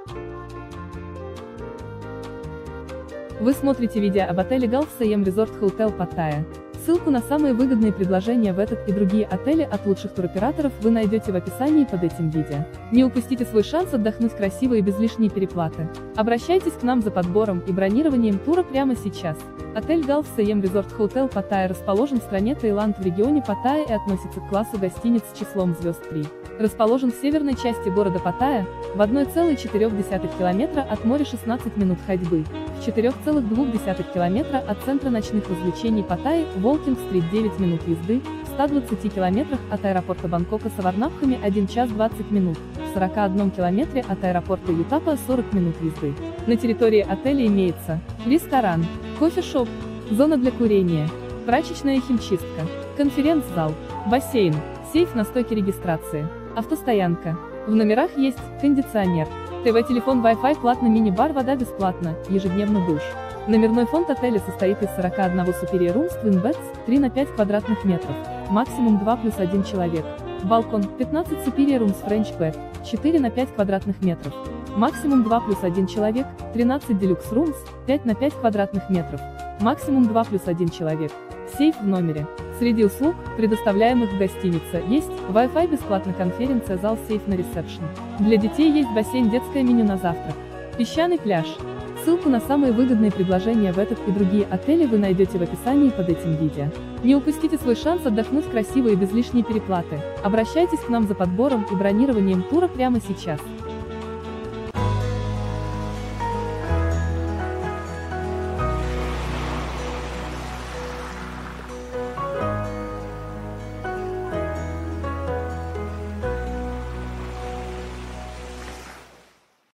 Вы смотрите видео об отеле Gulf Siam Resort Hotel Pattaya. Ссылку на самые выгодные предложения в этот и другие отели от лучших туроператоров вы найдете в описании под этим видео. Не упустите свой шанс отдохнуть красиво и без лишней переплаты. Обращайтесь к нам за подбором и бронированием тура прямо сейчас. Отель Gulf Siam Resort Hotel Pattaya расположен в стране Таиланд в регионе Паттайя и относится к классу гостиниц с числом звезд 3. Расположен в северной части города Паттайя, в 1,4 километра от моря 16 минут ходьбы, в 4,2 километра от центра ночных развлечений Паттайи, Волкинг-стрит 9 минут езды, в 120 километрах от аэропорта Бангкока Саварнабхами 1 час 20 минут, в 41 километре от аэропорта Ютапа 40 минут езды. На территории отеля имеется ресторан, кофе-шоп, зона для курения, прачечная и химчистка, конференц-зал, бассейн, сейф на стойке регистрации, автостоянка. В номерах есть кондиционер, ТВ-телефон, Wi-Fi, платно, мини-бар, вода бесплатно, ежедневно душ. Номерной фонд отеля состоит из 41 Superior Rooms Twin Beds, 3 на 5 квадратных метров, максимум 2 плюс 1 человек. Балкон, 15 Superior Rooms French Bed, 4 на 5 квадратных метров, максимум 2 плюс 1 человек, 13 Deluxe Rooms, 5 на 5 квадратных метров, максимум 2 плюс 1 человек. Сейф в номере. Среди услуг, предоставляемых в гостинице, есть Wi-Fi, бесплатная конференция, зал, сейф на ресепшн. Для детей есть бассейн, детское меню на завтрак, песчаный пляж. Ссылку на самые выгодные предложения в этот и другие отели вы найдете в описании под этим видео. Не упустите свой шанс отдохнуть красиво и без лишней переплаты. Обращайтесь к нам за подбором и бронированием тура прямо сейчас.